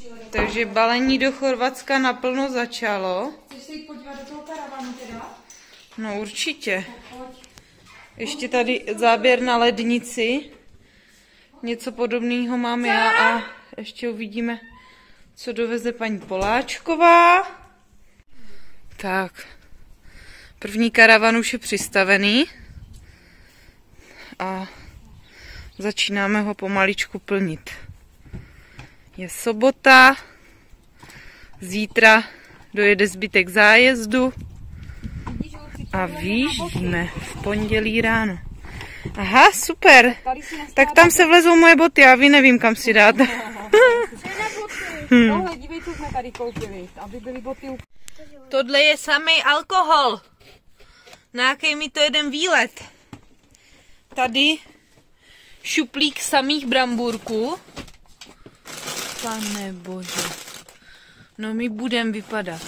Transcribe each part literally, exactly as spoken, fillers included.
Takže balení do Chorvatska naplno začalo. Chceš se jít podívat do toho karavanu teda? No určitě. Ještě tady záběr na lednici. Něco podobného mám já a ještě uvidíme, co doveze paní Poláčková. Tak, první karavan už je přistavený a začínáme ho pomaličku plnit. Je sobota, zítra dojede zbytek zájezdu a vyjíždíme v pondělí ráno. Aha, super. Tak tam se vlezou moje boty, já vy nevím, kam si dát. Tohle, dívej, co jsme tady koupili, aby byly boty. Tohle je samý alkohol. Na jaký mi to jeden výlet. Tady šuplík samých brambůrků. Pane bože. No my budem vypadat.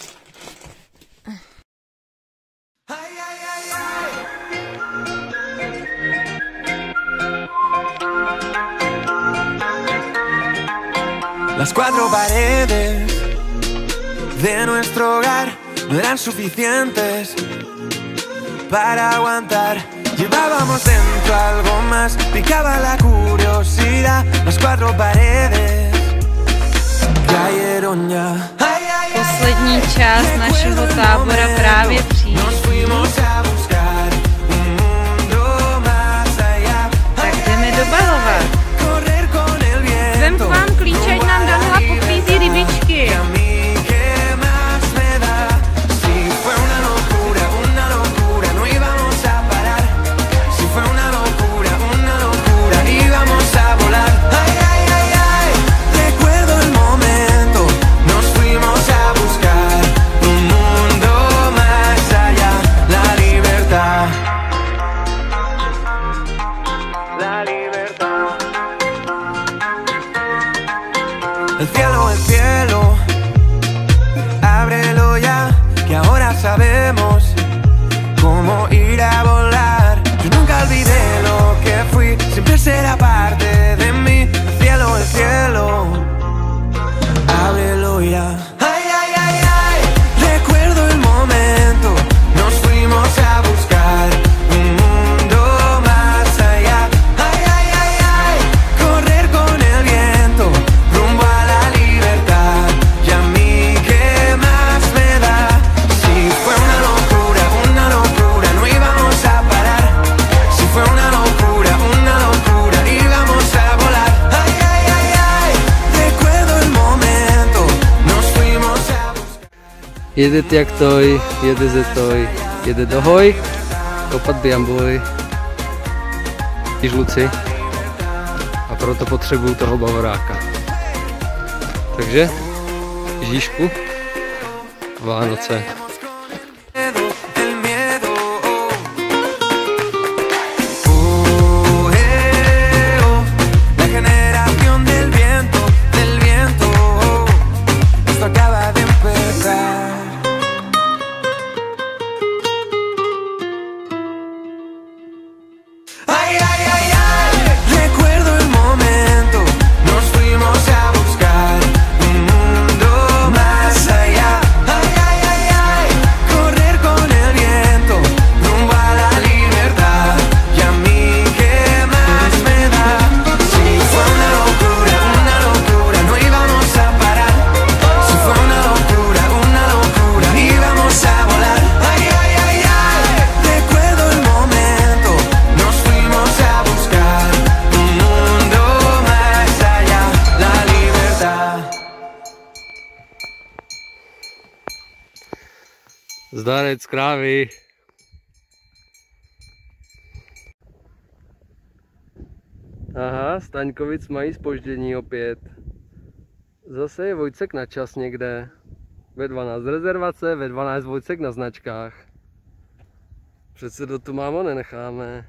Las cuatro paredes de nuestro hogar no eran suficientes para aguantar. Llevábamos dentro algo más, picaba la curiosidad. Las cuatro paredes cayeron ya. Poslední část našeho tábora právě přijíždí. Tak jdeme dobalovat. Vem k vám klíče, ať nám Danula poklízí rybičky. El cielo, el cielo, ábrelo ya, que ahora sabemos cómo ir a volar. Yo nunca olvidé lo que fui, siempre será parte de mí. El cielo, el cielo, ábrelo ya. Ay, ay, ay, ay, recuerdo el momento, nos fuimos a buscar un mundo más allá. Ay, ay, ay, ay, correr con el viento, rumbo a la libertad. Y a mí, ¿qué más me da? Si fue una locura, una locura, no íbamos a parar. Si fue una locura, una locura, íbamos a volar. Ay, ay, ay, ay, recuerdo el momento, nos fuimos a buscar. Jede jak toj, jede ze toj, jede dohoj, kopat bamboj, i žluci a proto potřebuju toho bavoráka. Takže Ježíšku, Vánoce. El miedo, oh, eh, oh, la generación del viento, del viento, oh, esto acaba de empezar. Ay, ay, ay, ay, recuerdo el momento, nos fuimos a buscar un mundo más allá. Ay, ay, ay, ay, correr con el viento, rumbo a la libertad. Y a mí, ¿qué más me da? Si fue una locura, una locura, no íbamos a parar. Si fue una locura, una locura, íbamos a volar. Ay, ay, ay, ay, recuerdo el momento, nos fuimos a buscar un mundo más allá, la libertad. Zdarec krávy. Aha, Staňkovic mají zpoždění opět. Zase je Vojcek na čas někde. Ve dvanáct rezervace, ve dvanáct Vojcek na značkách. Přece do tu mámo nenecháme.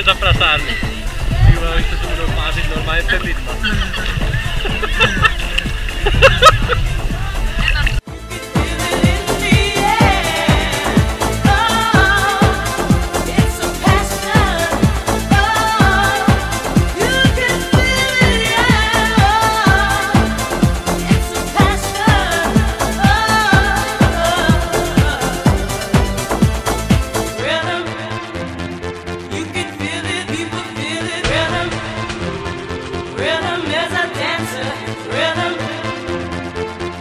za prasárny. Ty jste se budou pářit normálně před lidma. Rhythm is a dancer, rhythm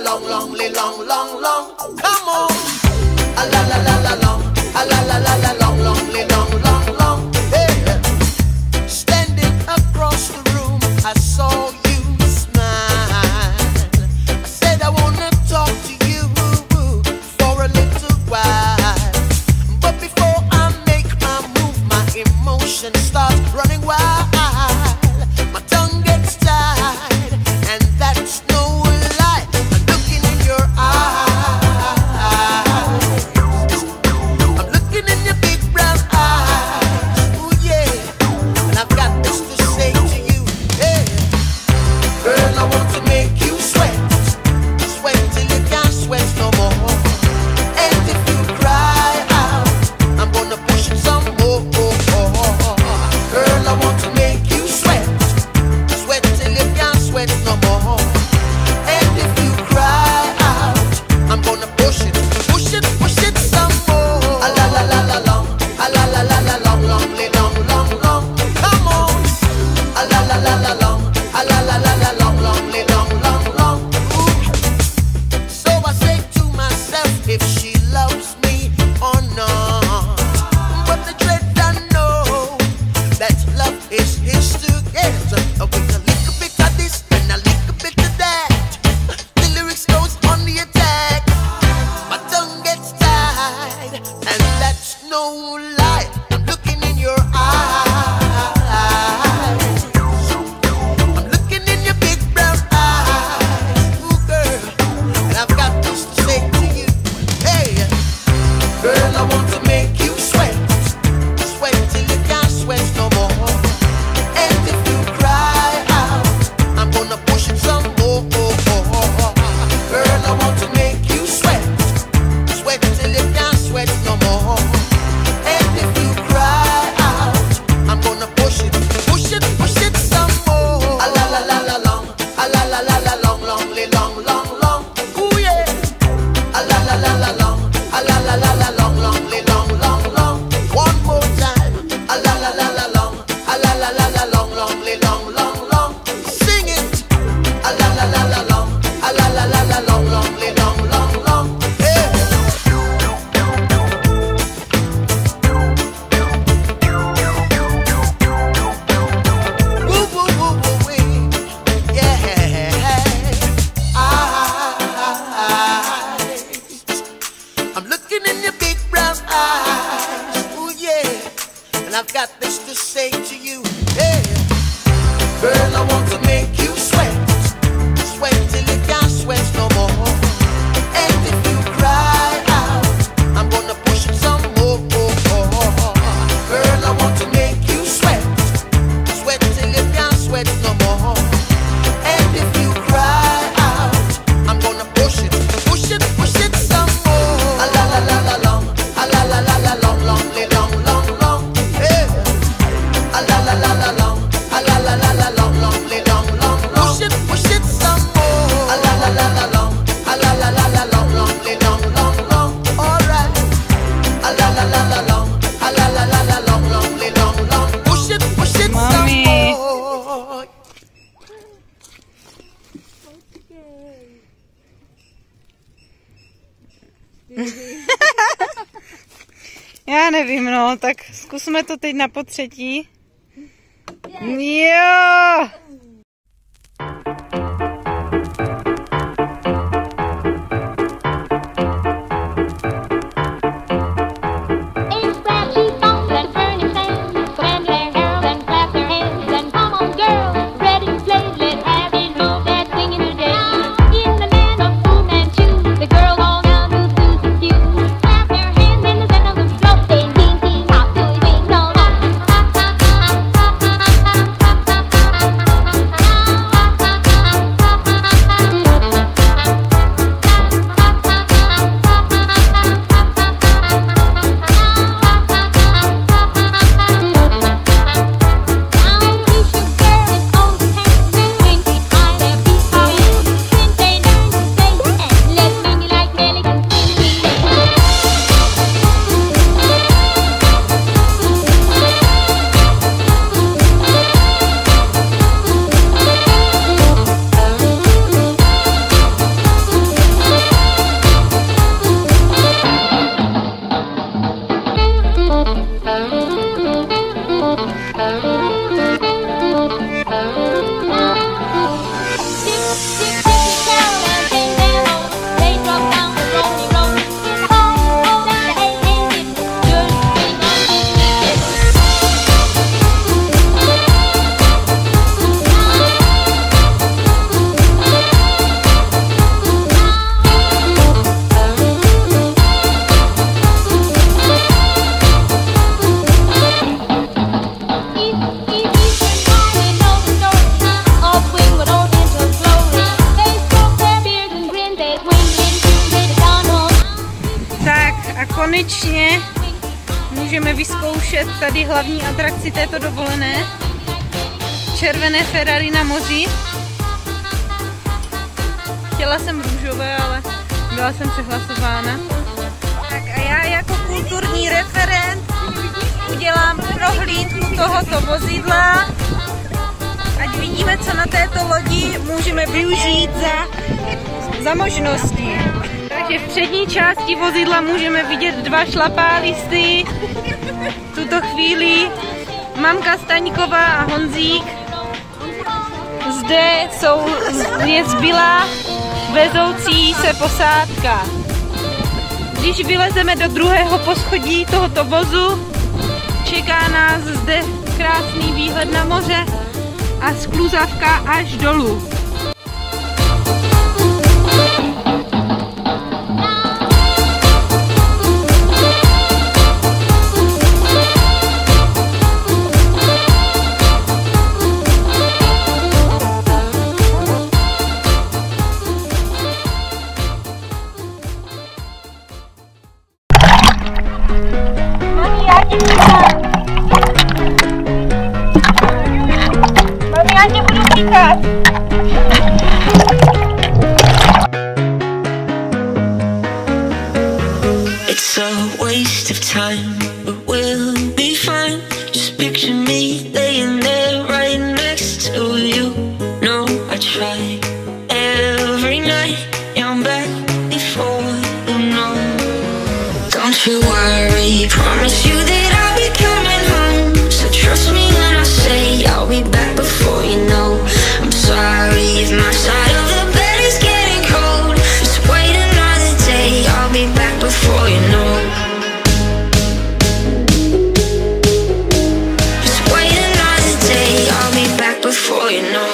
long, long, long, long, long. Come on. A la la la la long. A la la la la long, long, long, long, long. Hey. Standing across the room, I saw you smile. I said I wanna talk to you for a little while. But before I make my move, my emotions start running wild. My tongue gets tied, and that's no lie. I'm looking in your eyes. I'm looking in your big brown eyes. Ooh yeah, and I've got this to say to you. Hey, girl, I want to make you sweat, sweat till you can't sweat no more. And if you cry out, I'm gonna push it some more. Girl, I want to make you sweat, sweat till you can't sweat no more. And if you cry out, I'm gonna push it, push it, push it some more. A la la la la long, a la la la la long, long, long, long, long. Come on. A la la la la long, a la la la la long, long, long, long, long. Ooh. So I say to myself, if she loves me or not. But the dread I know that love is his to get. With a little bit of this and a little bit of that, the lyrics goes on the attack. My tongue gets tied, and that's no lie. I'm looking in your eyes. I'm looking in your big brown eyes. Ooh, girl, and I've got this to say to you. Hey, girl, I want to make you sweat, sweat till you can't sweat no more. And if you cry out, I'm gonna push it some more. Girl, I want to make you sweat, sweat till you can't sweat no more. And if you cry out, I'm gonna push it, push it, push it some more. A la la la la long, a la la la la long, long, long, long, long. Ooh yeah. A la la la la long, a la la la la long, long, long, long, long. One more time. A la la la la long, a la la la la long, long, long, long, long. Sing it. A la la la la long, a la la la la long, long, long, long, long. Yeah. Woo woo woo woo wee. Yeah. Eyes. I'm looking in your big brown eyes. Ooh yeah. And I've got this to say to you. Yeah. Girl, I want to make you sweat, sweat till you can't sweat no more. And if you cry out, I'm gonna push it some more. Girl, I want to make you sweat, sweat till you can't sweat no more. And if you cry out, I'm gonna push it, push it, push it some more. A la la la la long, a la la la la long, long, long, long, long. Yeah. A la la la la long, a la la la la long, long, long, long, long. Push it, push it some more. A la la la la long, a la la la la long, long, long, long, long. All right. A la la la la long, a la la la la long, long, long, long. Push it, push it Mami. some more. Já nevím, no, tak zkusme to teď na potřetí. Jo! Ain't scratchy phones and burning fans, so hand their girls and clap their hands and come on, girls, ready to play. Let's have it move that singing today. In the land of Fu Manchu, the girls all down to Susie Q. Clap their hands in the center of the floor, say ding ding, hop to ding dong. A konečně můžeme vyzkoušet tady hlavní atrakci této dovolené. Červené Ferrari na moři. Chtěla jsem růžové, ale byla jsem přehlasována. Tak a já jako kulturní referent udělám prohlídku tohoto vozidla. Ať vidíme, co na této lodi můžeme využít za, za možnosti. Takže v přední části vozidla můžeme vidět dva šlapálisty. V tuto chvíli mamka Staňková a Honzík. Zde jsou, je zbylá vezoucí se posádka. Když vylezeme do druhého poschodí tohoto vozu, čeká nás zde krásný výhled na moře a skluzavka až dolů. It's a waste of time, but we'll be fine. Just picture me laying there right next to you. No, I try every night. Yeah, I'm back before you know. Don't you worry, promise you that I'll be coming home. So trust me when I say I'll be back before you know. I'm sorry if my side of the bed is getting cold. Just wait another day, I'll be back before you know. Just wait another day, I'll be back before you know.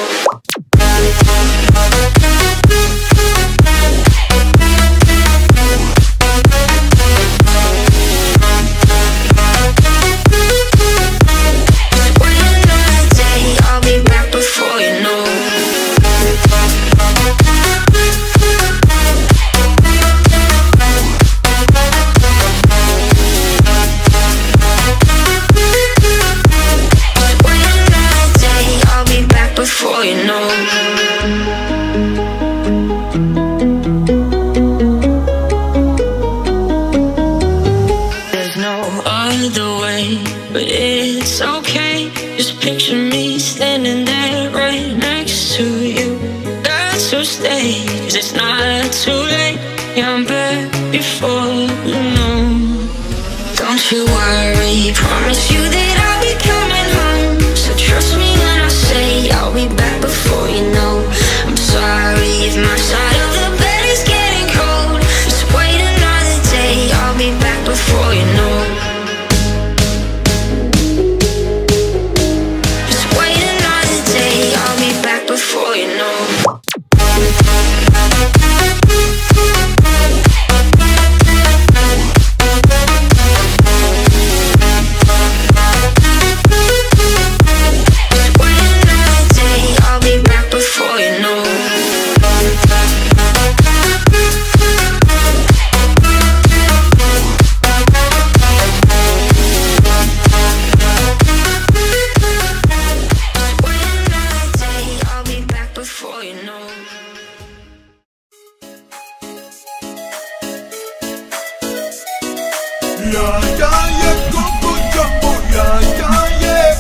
But it's okay, just picture me standing there right next to you. Got to stay, cause it's not too late. Yeah, I'm back before you know. Don't you worry, promise you that I'll be coming home. So trust me when I say I'll be back before you know. I'm sorry if my side of the bed is getting cold. Just wait another day, I'll be back before you know. Before you know. Yeah, yeah, yeah, gumbo jumbo, yeah, yeah, yeah.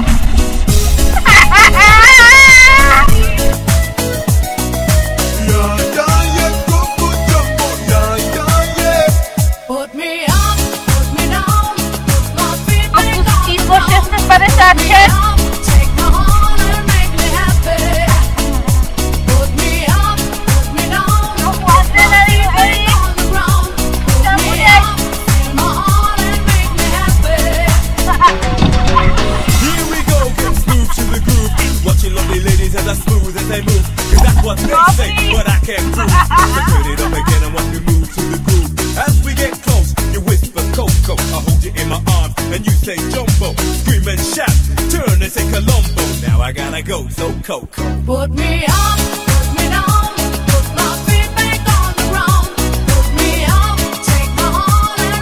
Yeah, yeah, yeah, gumbo jumbo, yeah, yeah, yeah. Put me up, put me down, put my feet back on the Číslo šest set padesát šest. ground. Take my heart and make me happy. Put me up, put me down, put my feet back on the ground. Put me up, fill my heart and make me happy. Here we go, get smooth to the groove. Watching lovely ladies as I smooth as they move. Cause that's what they say, but I can't prove. So put it up again and watch me move to the groove. As we get close, you whisper Coco. I hold you in my arms and you say Jumbo. Scream and shout, turn and say Colombo. Now I gotta go, so Coco. Put me up, put me down, put my feet back on the ground. Put me up, take my heart and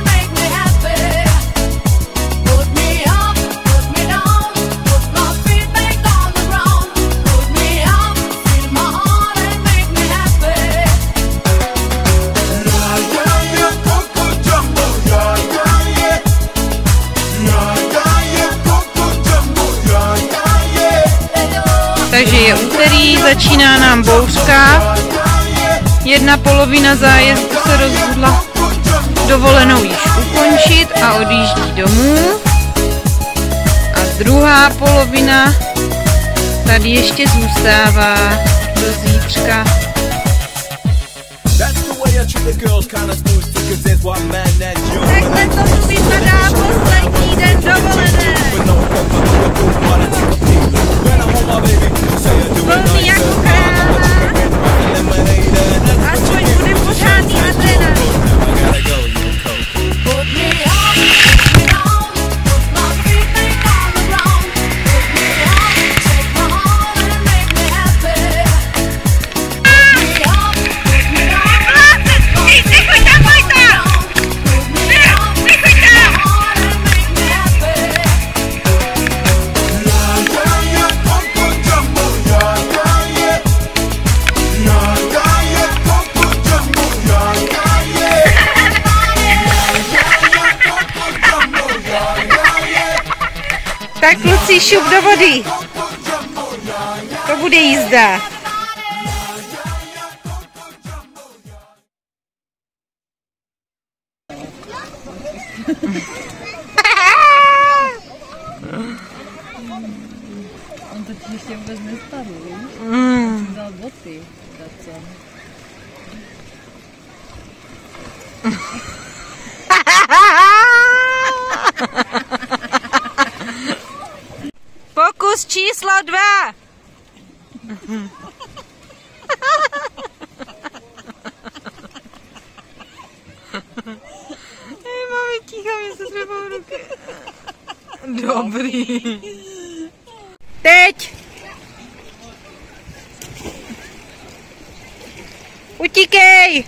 který začíná nám bouřkat. Jedna polovina zájezdu se rozhodla dovolenou již ukončit a odjíždí domů. A druhá polovina tady ještě zůstává do zítřka. Takhle to tu vypadá poslední den dovolené. Volný jako kráva. Aspoň bude pořádný adrenalin. Tak kluci, šup do vody. To bude jízda. On to ještě vůbec nespadl, víš? Mm. Jsem dal boty. Co? Pokus číslo dva. Hej, mami, ticho, mě se třepou ruky. Dobrý. Teď. Utíkej.